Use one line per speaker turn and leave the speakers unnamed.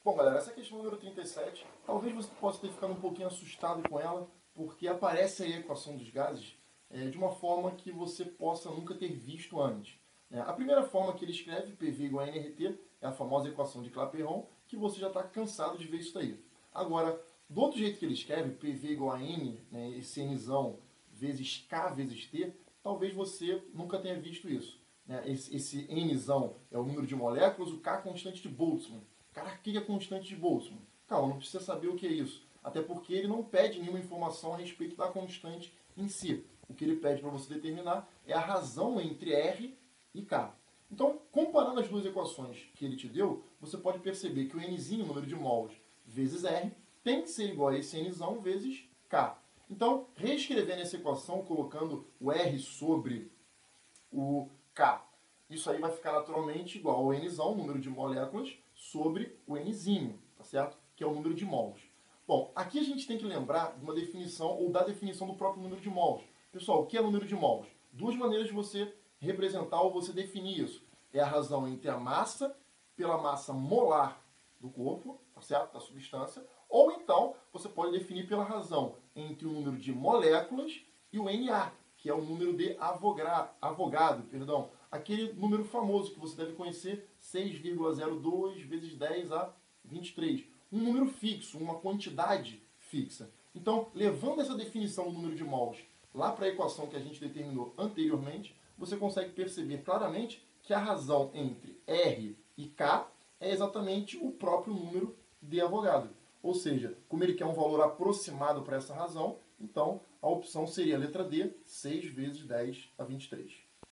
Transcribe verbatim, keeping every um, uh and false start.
Bom, galera, essa questão número trinta e sete, talvez você possa ter ficado um pouquinho assustado com ela, porque aparece aí a equação dos gases é, de uma forma que você possa nunca ter visto antes. Né? A primeira forma que ele escreve, P V igual a N R T, é a famosa equação de Clapeyron, que você já está cansado de ver isso daí. Agora, do outro jeito que ele escreve, P V igual a N, né, esse Nzão vezes K vezes T, talvez você nunca tenha visto isso. Né? Esse, esse Nzão é o número de moléculas, o K é a constante de Boltzmann. Cara, o que é constante de Boltzmann? Calma, não precisa saber o que é isso. Até porque ele não pede nenhuma informação a respeito da constante em si. O que ele pede para você determinar é a razão entre R e K. Então, comparando as duas equações que ele te deu, você pode perceber que o Nzinho, o número de mols, vezes R, tem que ser igual a esse Nzão vezes K. Então, reescrevendo essa equação, colocando o R sobre o K, isso aí vai ficar naturalmente igual ao Nzão, número de moléculas, sobre o Nzinho, tá certo? Que é o número de mols. Bom, aqui a gente tem que lembrar de uma definição, ou da definição do próprio número de mols. Pessoal, o que é número de mols? Duas maneiras de você representar ou você definir isso. É a razão entre a massa pela massa molar do corpo, tá certo? Da substância. Ou então, você pode definir pela razão entre o número de moléculas e o Na, que é o número de Avogadro, perdão, aquele número famoso que você deve conhecer, seis vírgula zero dois vezes dez a vinte e três. Um número fixo, uma quantidade fixa. Então, levando essa definição do número de mols lá para a equação que a gente determinou anteriormente, você consegue perceber claramente que a razão entre R e K é exatamente o próprio número de Avogadro. Ou seja, como ele quer um valor aproximado para essa razão, então a opção seria a letra D, seis vezes dez a vinte e três.